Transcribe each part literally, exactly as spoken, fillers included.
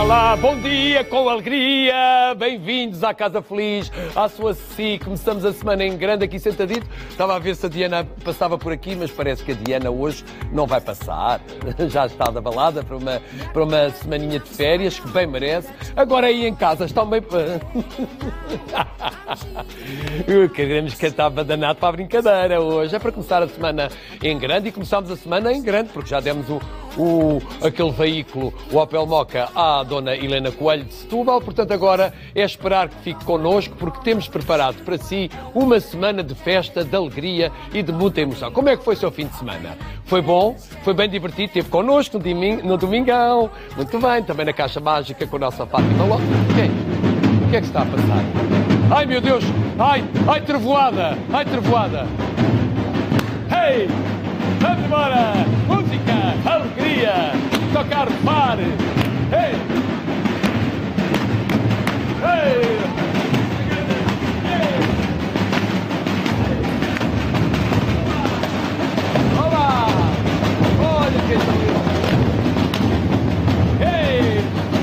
lá, bom dia, com alegria, bem-vindos à Casa Feliz, à sua S I. Começamos a semana em grande aqui sentadito. Estava a ver se a Diana passava por aqui, mas parece que a Diana hoje não vai passar. Já está da balada para uma, para uma semaninha de férias, que bem merece. Agora aí em casa estão bem... Queremos cantar badanado para a brincadeira hoje. É para começar a semana em grande e começamos a semana em grande, porque já demos o, o, aquele veículo, o Opel Mokka, à dona Helena Coelho de Setúbal. Portanto, agora é esperar que fique connosco, porque temos preparado para si uma semana de festa, de alegria e de muita emoção. Como é que foi o seu fim de semana? Foi bom? Foi bem divertido? Esteve connosco no, domingo, no Domingão. Muito bem. Também na Caixa Mágica com a nossa Fátima Lopes. O que é que está a passar? Ai, meu Deus! Ai, ai, trevoada! Ai, trevoada! Hey! Vamos embora! Música! Alegria! Tocar o par! Hey! Hey! Olá! Olha que lindo! Hey!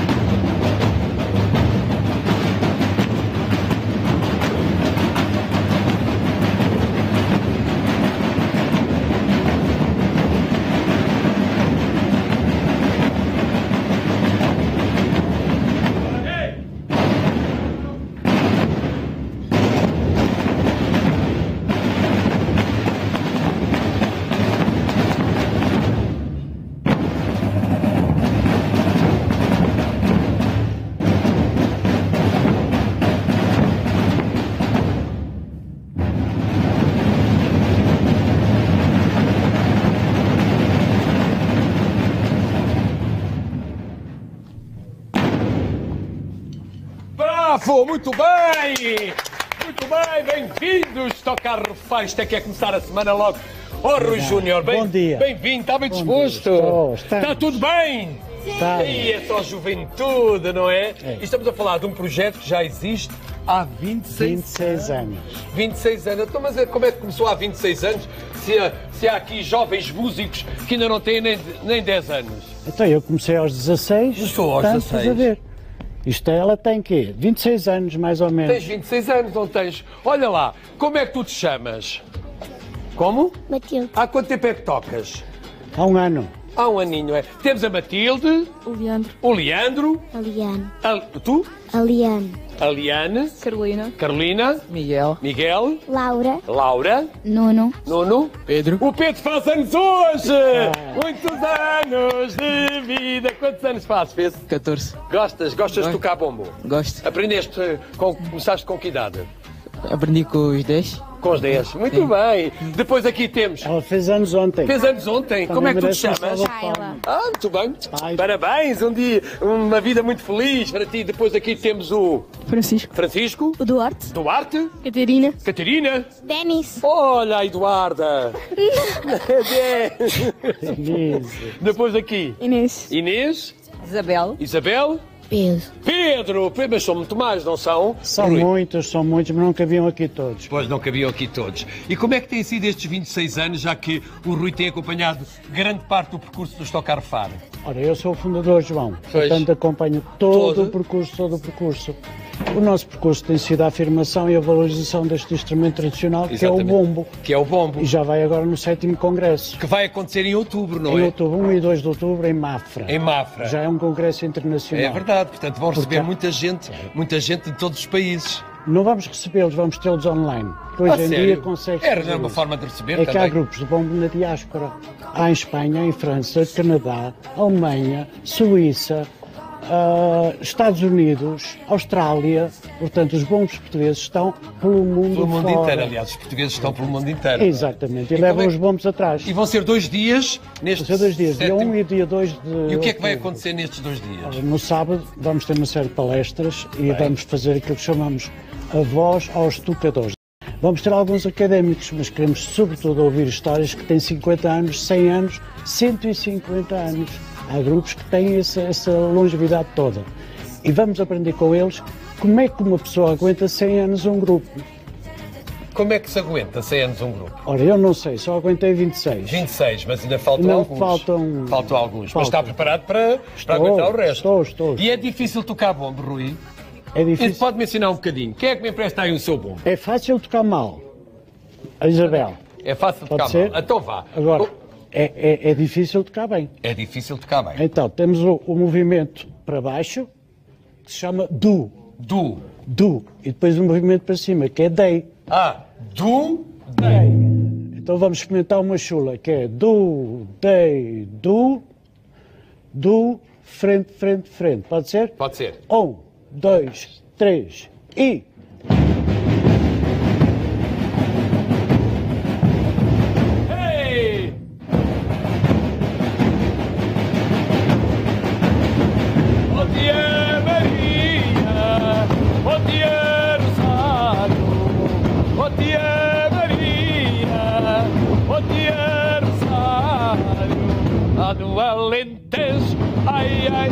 Muito bem! Muito bem, bem-vindos! Tocar refar, isto é que é começar a semana logo. Oh, Rui Júnior, bem, bom dia. Bem-vindo, está bem disposto? Estou, está tudo bem? Está. E é só juventude, não é? É. E estamos a falar de um projeto que já existe há vinte e seis, vinte e seis anos. vinte e seis anos. Então, mas como é que começou há vinte e seis anos? Se há, se há aqui jovens músicos que ainda não têm nem, nem dez anos. Então, eu comecei aos dezasseis. Estou aos portanto, dezasseis. estás a ver. Isto ela tem quê? vinte e seis anos, mais ou menos. Tens vinte e seis anos, não tens? Olha lá, como é que tu te chamas? Como? Matilde. Há quanto tempo é que tocas? Há um ano. Há um aninho, é? Temos a Matilde, O Leandro. o Leandro, A Liane. a, tu, A Liane. a Liane, Carolina, Carolina, Miguel, Miguel, Laura. Laura, Nuno. Nuno, Pedro, o Pedro faz anos hoje! Muitos anos de vida! Quantos anos fazes, Pedro? catorze. Gostas? Gostas de Gosto. tocar bombo? Gosto. Aprendeste, com, começaste com que idade? Aprendi com os dez. Com os dez. Muito Sim. bem. Depois aqui temos... Ela fez anos ontem. Fez anos ontem. Como é que tu te merece uma chamas? salva de palmas. Ah, muito bem. Pai. Parabéns, um dia, uma vida muito feliz para ti. Depois aqui temos o Francisco. Francisco, O Duarte. Duarte, Catarina. Catarina. Denis. Olha a Eduarda. Isso. Depois aqui Inês. Inês, Isabel. Isabel, Pedro. Pedro. Mas são muito mais, não são? São Rui? muitos, são muitos, mas não cabiam aqui todos. Pois não cabiam aqui todos. E como é que têm sido estes vinte e seis anos, já que o Rui tem acompanhado grande parte do percurso do Stock Car Faro? Ora, eu sou o fundador, João. Pois. Portanto, acompanho todo, Todo. o percurso, todo o percurso. O nosso percurso tem sido a afirmação e a valorização deste instrumento tradicional, que é o Exatamente. bombo. Que é o bombo. E já vai agora no sétimo congresso. Que vai acontecer em outubro, não Em é? outubro, um e dois de outubro, em Mafra. Em Mafra. Já é um congresso internacional. É verdade, portanto vão receber Porque- muita gente, muita gente de todos os países. Não vamos recebê-los, vamos tê-los online. Hoje A em sério? dia consegue Era uma forma de receber É que há também. grupos de bombo na diáspora. Há em Espanha, em França, Canadá, Alemanha, Suíça, ah, Estados Unidos, Austrália. Portanto, os bombos portugueses estão pelo mundo Pelo mundo fora. inteiro, aliás, os portugueses estão pelo mundo inteiro. Exatamente, e, E levam como é- os bombos atrás. E vão ser dois dias neste Vão ser dois dias, dia sétimo- um e dia dois de E o que é que vai outubro. acontecer nestes dois dias? No sábado vamos ter uma série de palestras e vamos fazer aquilo que chamamos a voz aos tocadores. Vamos ter alguns académicos, mas queremos sobretudo ouvir histórias que têm cinquenta anos, cem anos, cento e cinquenta anos. Há grupos que têm essa, essa longevidade toda. E vamos aprender com eles como é que uma pessoa aguenta cem anos um grupo. Como é que se aguenta cem anos um grupo? Ora, eu não sei, só aguentei vinte e seis. vinte e seis, mas ainda faltam Não, alguns. faltam- Faltam alguns. faltam. Mas está preparado para, para Estou, aguentar o resto. estou, estou. E é difícil tocar bombo, Rui? É Isso difícil. pode-me ensinar um bocadinho. Quem é que me empresta aí o seu bombo? É fácil tocar mal. A Isabel. É fácil Pode tocar ser? mal. Então vá. Agora, é, é, é difícil tocar bem. É difícil tocar bem. Então, temos o, o movimento para baixo, que se chama do. Do. Do. E depois o movimento para cima, que é dei. Ah, do. Dei. Então vamos experimentar uma chula, que é do, dei, do, do, frente, frente, frente. Pode ser? Pode ser. Um, dois, três e... Hey! Bom dia, Maria. Bom dia, Rosário. Bom dia, Maria. Bom dia, Rosário. Lá no Alentejo. Ai, ai.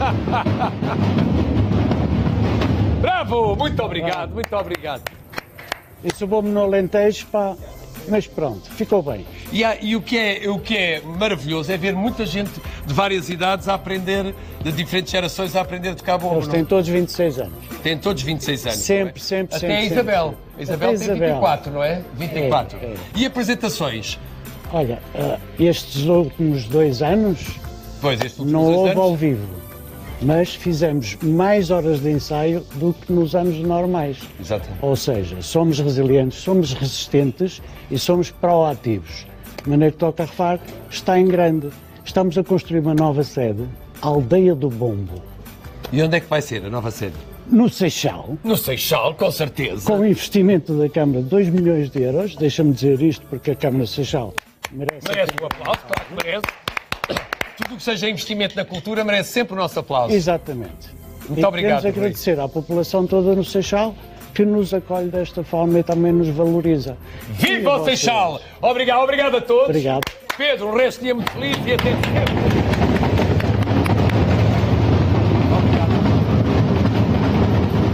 Bravo! Muito obrigado, muito obrigado. Isso bom-me no Alentejo, pá. Mas pronto, ficou bem. E, há- e o, que é, o que é maravilhoso é ver muita gente de várias idades a aprender, de diferentes gerações, a aprender a tocar bombo. Eles não? têm todos vinte e seis anos. Têm todos vinte e seis anos. Sempre, não é? sempre, Até sempre, a Isabel. sempre. A Isabel Até tem a Isabel. vinte e quatro, não é? vinte e quatro. É, é. E apresentações? Olha, ah, estes últimos dois anos Pois, estes últimos não dois houve anos. ao vivo, mas fizemos mais horas de ensaio do que nos anos normais. Exatamente. Ou seja, somos resilientes, somos resistentes e somos proativos. De maneira que Toca a Refar está em grande. Estamos a construir uma nova sede, Aldeia do Bombo, E onde é que vai ser a nova sede? no Seixal, No Seixal, com certeza. com investimento da Câmara de dois milhões de euros. Deixa-me dizer isto porque a Câmara de Seixal merece. Merece um aplauso, claro que merece. Tudo o que seja investimento na cultura merece sempre o nosso aplauso. Exatamente. Muito e obrigado, queremos Rui. agradecer à população toda no Seixal que nos acolhe desta forma e também nos valoriza. E Viva a o vocês. Seixal! Obrigado, obrigado a todos. Obrigado. Pedro, um resto de dia muito feliz e até sempre.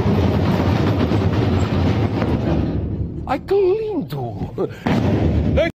Ai, que lindo!